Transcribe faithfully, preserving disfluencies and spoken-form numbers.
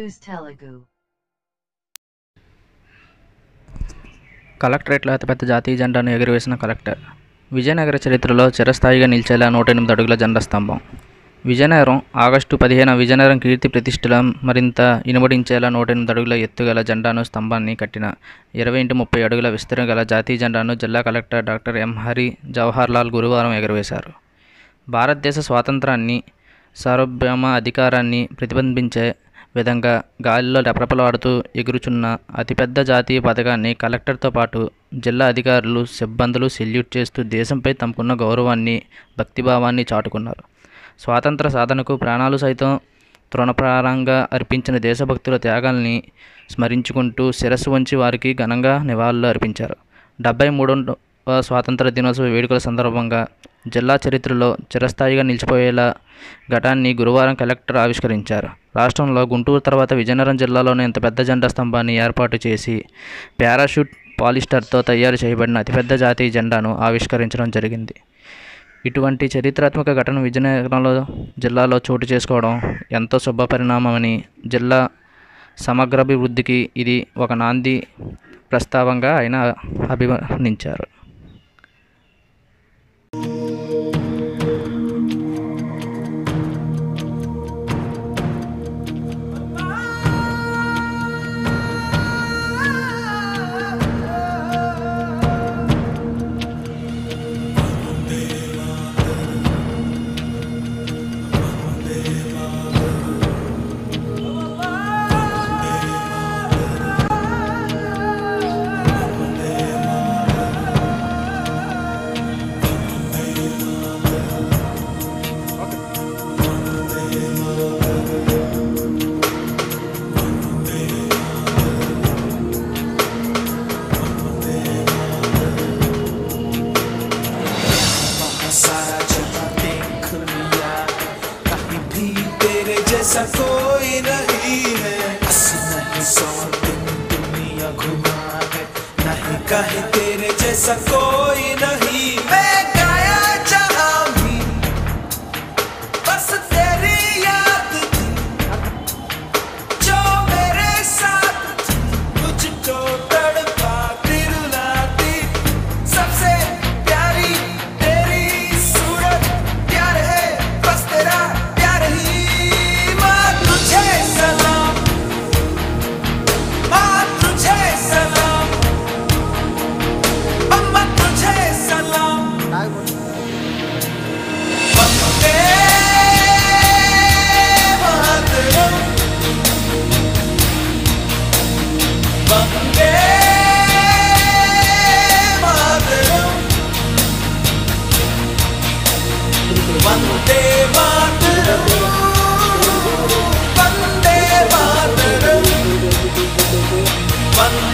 News Telugu. కలెక్టరేట్లో అతిపెద్ద జాతీయ జెండాను ఎగురవేసిన కలెక్టర్. విజయనగర చరిత్రలో చిరస్థాయిగా నిలిచేలా నూట ఎనిమిది అడుగుల జెండా స్తంభం. విజయనగరం ఆగస్టు పదిహేను విజయనగరం కీర్తి ప్రతిష్టల మరింత ఇనుమడించేలా నూట ఎనిమిది అడుగుల ఎత్తుగల జెండాను స్తంభాన్ని కట్టిన ఇరవై ఇంటి ముప్పై అడుగుల విస్తరణ గల జాతీయ జెండాను జిల్లా collector doctor M Hari Jawaharlal గురువారం ఎగురవేశారు. భారతదేశ స్వాతంత్రాన్ని, సార్వభౌమ అధికారాన్ని ప్రతిబింబించే విధంగా గాలిలో రెపరెపలాడుతూ ఎగురుచున్న అతిపెద్ద జాతీయ పతాకాన్ని కలెక్టర్తో పాటు జిల్లా అధికారులు, సిబ్బందులు సెల్యూట్ చేస్తూ దేశంపై తమకున్న గౌరవాన్ని, భక్తిభావాన్ని చాటుకున్నారు. స్వాతంత్ర సాధనకు ప్రాణాలు సైతం తృణప్రారంగా అర్పించిన దేశభక్తుల త్యాగాల్ని స్మరించుకుంటూ శిరస్సు వంచి వారికి ఘనంగా నివాళులు అర్పించారు. డెబ్బై మూడవ స్వాతంత్ర దినోత్సవ వేడుకల సందర్భంగా జిల్లా చరిత్రలో చిరస్థాయిగా నిలిచిపోయేలా ఘటాన్ని గురువారం కలెక్టర్ ఆవిష్కరించారు. రాష్ట్రంలో గుంటూరు తర్వాత విజయనగరం జిల్లాలోనే ఇంత పెద్ద జెండా స్తంభాన్ని ఏర్పాటు చేసి పారాషూట్ పాలిస్టర్తో తయారు చేయబడిన అతిపెద్ద జాతీయ జెండాను ఆవిష్కరించడం జరిగింది. ఇటువంటి చరిత్రాత్మక ఘటన విజయనగరంలో జిల్లాలో చోటు చేసుకోవడం ఎంతో శుభపరిణామమని, జిల్లా సమగ్రాభివృద్ధికి ఇది ఒక నాంది ప్రస్తావంగా ఆయన అభివర్ణించారు. जैसा कोई नहीं है, अस्सी नहीं सौ दिन दुनिया घुमा है, नहीं कहीं तेरे जैसा कोई नहीं। मैं गाया जहाँ भी बस तेरी याद थी, जो मेरे साथ थी, मुझको तड़पाती रुलाती, सबसे प्यारी तेरी सूरत, प्यार है बस तेरा प्यार ही। तुझे सलाम, माँ तुझे सलाम, अम्मा तुझे सलाम, वंदे मातरम, वंदे मातरम, वंदे मातरम, वंदे मातरम, वंदे